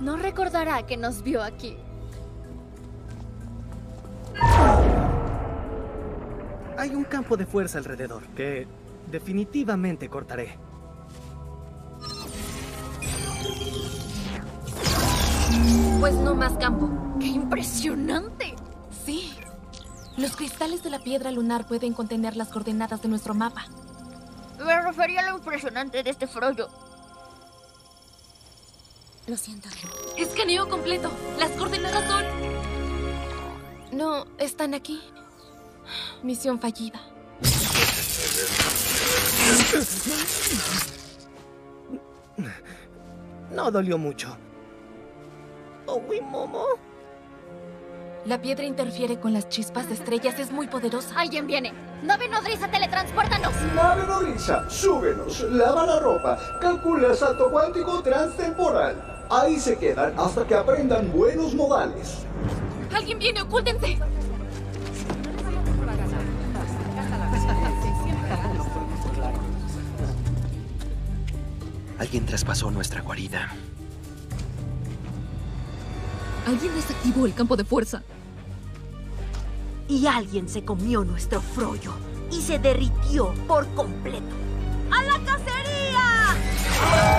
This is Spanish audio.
No recordará que nos vio aquí. Hay un campo de fuerza alrededor que definitivamente cortaré. Pues no más campo. ¡Qué impresionante! Sí. Los cristales de la piedra lunar pueden contener las coordenadas de nuestro mapa. Me refería a lo impresionante de este frollo. Lo siento. Escaneo completo. Las coordenadas son... No, están aquí. Misión fallida. No dolió mucho. ¿Owi, Momo? La piedra interfiere con las chispas de estrellas. Es muy poderosa. ¡Alguien viene! ¡Nave nodriza, teletranspórtanos! Nave nodriza, súbenos, lava la ropa, calcula el salto cuántico transtemporal. Ahí se quedan hasta que aprendan buenos modales. ¡Alguien viene! ¡Ocúltense! Alguien traspasó nuestra guarida. Alguien desactivó el campo de fuerza. Y alguien se comió nuestro frollo y se derritió por completo. ¡A la cacería!